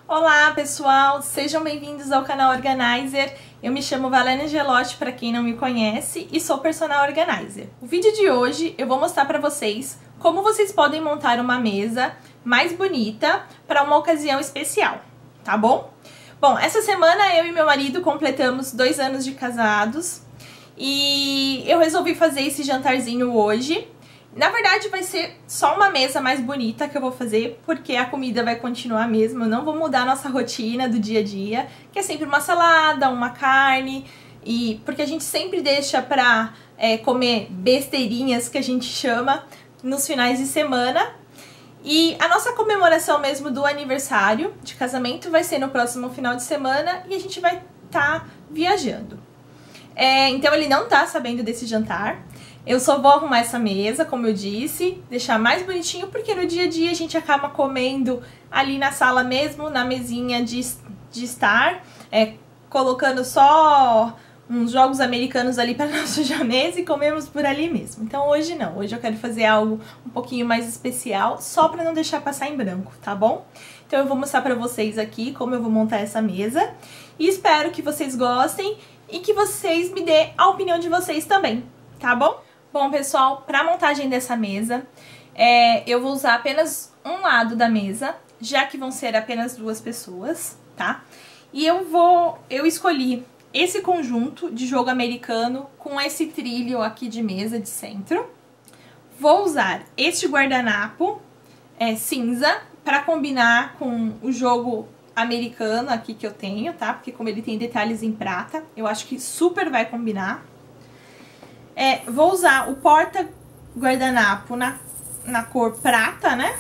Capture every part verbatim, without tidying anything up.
Olá pessoal, sejam bem-vindos ao canal Organizer. Eu me chamo Valéria Angelotti, para quem não me conhece, e sou personal organizer. O vídeo de hoje eu vou mostrar para vocês como vocês podem montar uma mesa mais bonita para uma ocasião especial, tá bom? Bom, essa semana eu e meu marido completamos dois anos de casados e eu resolvi fazer esse jantarzinho hoje. Na verdade vai ser só uma mesa mais bonita que eu vou fazer, porque a comida vai continuar a mesma, eu não vou mudar a nossa rotina do dia a dia, que é sempre uma salada, uma carne, e porque a gente sempre deixa pra é, comer besteirinhas, que a gente chama, nos finais de semana. E a nossa comemoração mesmo do aniversário de casamento vai ser no próximo final de semana e a gente vai estar tá viajando. É, então ele não tá sabendo desse jantar. Eu só vou arrumar essa mesa, como eu disse, deixar mais bonitinho, porque no dia a dia a gente acaba comendo ali na sala mesmo, na mesinha de, de estar, é, colocando só uns jogos americanos ali para não sujar a mesa e comemos por ali mesmo. Então hoje não, hoje eu quero fazer algo um pouquinho mais especial, só para não deixar passar em branco, tá bom? Então eu vou mostrar para vocês aqui como eu vou montar essa mesa e espero que vocês gostem e que vocês me dêem a opinião de vocês também, tá bom? Bom, pessoal, para a montagem dessa mesa, é, eu vou usar apenas um lado da mesa, já que vão ser apenas duas pessoas, tá? E eu vou, eu escolhi esse conjunto de jogo americano com esse trilho aqui de mesa de centro. Vou usar este guardanapo é, cinza para combinar com o jogo americano aqui que eu tenho, tá? Porque como ele tem detalhes em prata, eu acho que super vai combinar. É, vou usar o porta-guardanapo na, na cor prata, né?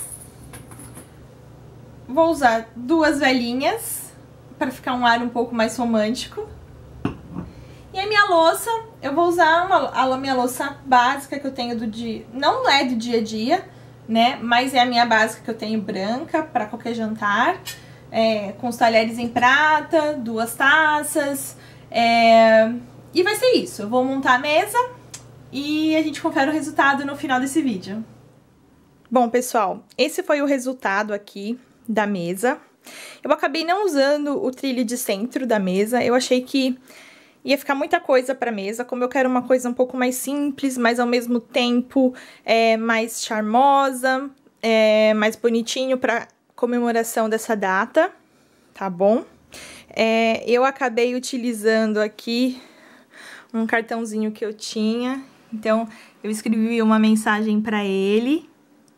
Vou usar duas velhinhas para ficar um ar um pouco mais romântico. E a minha louça, eu vou usar uma, a minha louça básica que eu tenho do dia... Não é do dia a dia, né? Mas é a minha básica que eu tenho branca para qualquer jantar. É, com os talheres em prata, duas taças. É, e vai ser isso. Eu vou montar a mesa e a gente confere o resultado no final desse vídeo. Bom, pessoal, esse foi o resultado aqui da mesa. Eu acabei não usando o trilho de centro da mesa, eu achei que ia ficar muita coisa pra mesa, como eu quero uma coisa um pouco mais simples, mas ao mesmo tempo é, mais charmosa, é, mais bonitinho pra comemoração dessa data, tá bom? É, eu acabei utilizando aqui um cartãozinho que eu tinha. Então, eu escrevi uma mensagem para ele.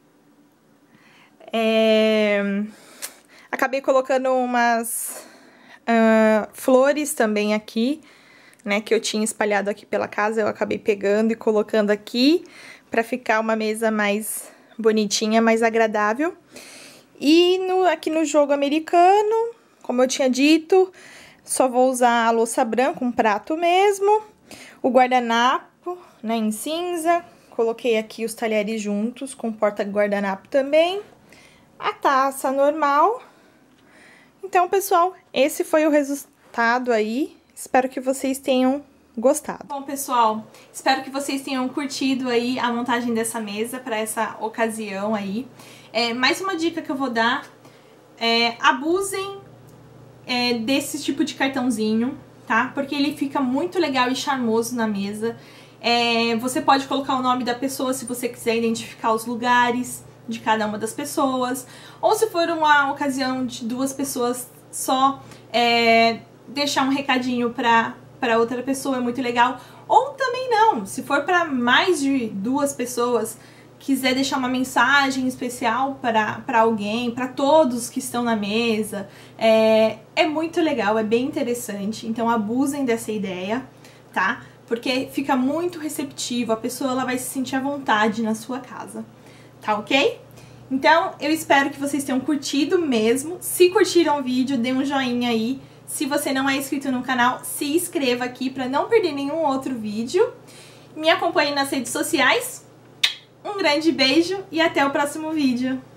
É... Acabei colocando umas uh, flores também aqui, né? Que eu tinha espalhado aqui pela casa. Eu acabei pegando e colocando aqui para ficar uma mesa mais bonitinha, mais agradável. E no, aqui no jogo americano, como eu tinha dito, só vou usar a louça branca, um prato mesmo. O guardanapo, né, em cinza, coloquei aqui os talheres juntos com porta-guardanapo também, a taça normal. Então, pessoal, esse foi o resultado aí, espero que vocês tenham gostado. Bom, pessoal, espero que vocês tenham curtido aí a montagem dessa mesa para essa ocasião aí. É, mais uma dica que eu vou dar, é, abusem é, desse tipo de cartãozinho, tá? Porque ele fica muito legal e charmoso na mesa. É, você pode colocar o nome da pessoa se você quiser identificar os lugares de cada uma das pessoas. Ou se for uma ocasião de duas pessoas só, é, deixar um recadinho pra, pra outra pessoa é muito legal. Ou também não, se for pra mais de duas pessoas, quiser deixar uma mensagem especial para para alguém, para todos que estão na mesa, é, é muito legal, é bem interessante. Então abusem dessa ideia, tá? Porque fica muito receptivo, a pessoa ela vai se sentir à vontade na sua casa, tá ok? Então eu espero que vocês tenham curtido mesmo. Se curtiram o vídeo, dê um joinha aí. Se você não é inscrito no canal, se inscreva aqui para não perder nenhum outro vídeo. Me acompanhe nas redes sociais. Um grande beijo e até o próximo vídeo.